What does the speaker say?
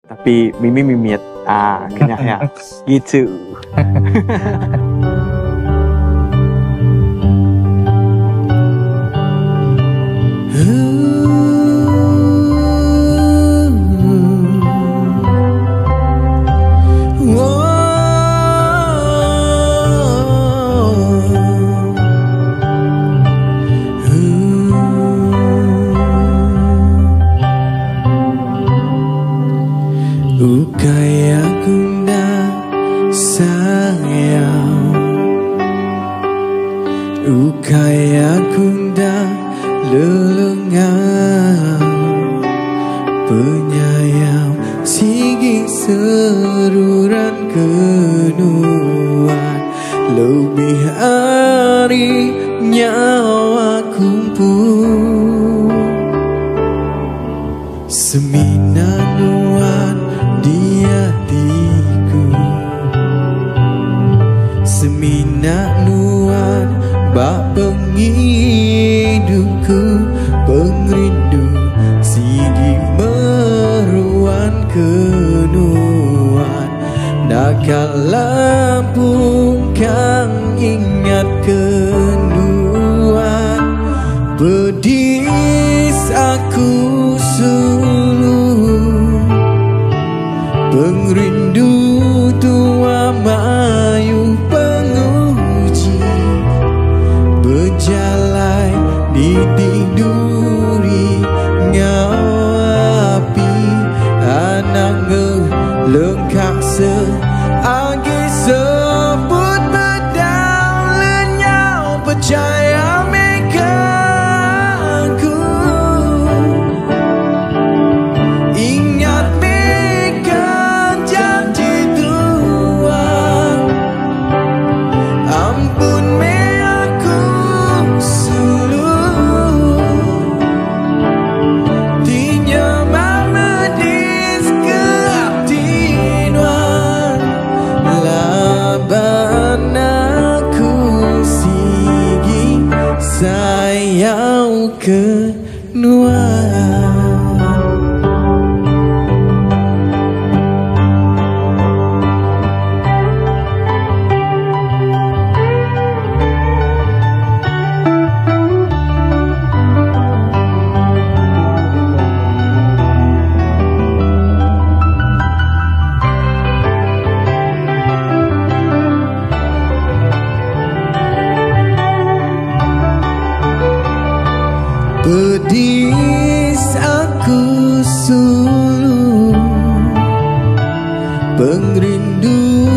tapi Mimi mimit. Kenyaknya gitu. Ukaya kunda sayang, ukaya kunda lelengang, penyayang sigi seruran kenuan, lebih hari nyawa kumpul seminanuan di hatiku, seminanuan bak pengidupku, pengrindu sigi meruan kenuan, nakala pun kang ingat kenuan, pedis aku pengrindu tua mayu penguji, berjalai diduri ngapi, anak ngelengkak seagi sebut bedang lenyau percaya mereka. Sayang kenuan. Pedis aku sulu, pengrindu